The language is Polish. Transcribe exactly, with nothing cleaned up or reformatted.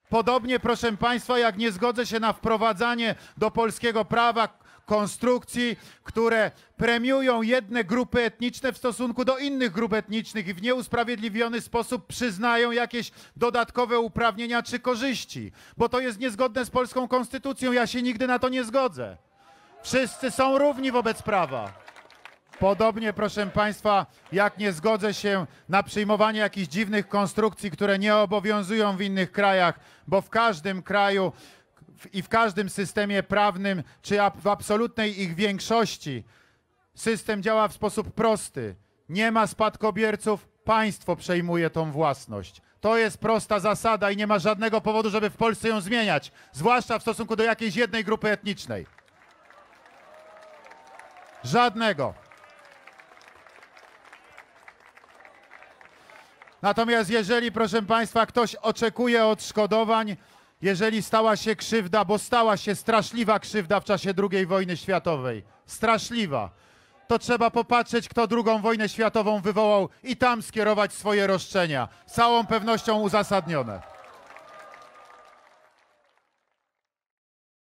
Podobnie, proszę Państwa, jak nie zgodzę się na wprowadzanie do polskiego prawa konstrukcji, które premiują jedne grupy etniczne w stosunku do innych grup etnicznych i w nieusprawiedliwiony sposób przyznają jakieś dodatkowe uprawnienia czy korzyści, bo to jest niezgodne z polską konstytucją. Ja się nigdy na to nie zgodzę. Wszyscy są równi wobec prawa. Podobnie, proszę Państwa, jak nie zgodzę się na przyjmowanie jakichś dziwnych konstrukcji, które nie obowiązują w innych krajach, bo w każdym kraju i w każdym systemie prawnym, czy w absolutnej ich większości, system działa w sposób prosty. Nie ma spadkobierców, państwo przejmuje tą własność. To jest prosta zasada i nie ma żadnego powodu, żeby w Polsce ją zmieniać, zwłaszcza w stosunku do jakiejś jednej grupy etnicznej. Żadnego. Natomiast jeżeli, proszę Państwa, ktoś oczekuje odszkodowań, jeżeli stała się krzywda, bo stała się straszliwa krzywda w czasie drugiej wojny światowej, straszliwa, to trzeba popatrzeć, kto drugą wojnę światową wywołał i tam skierować swoje roszczenia. Z całą pewnością uzasadnione.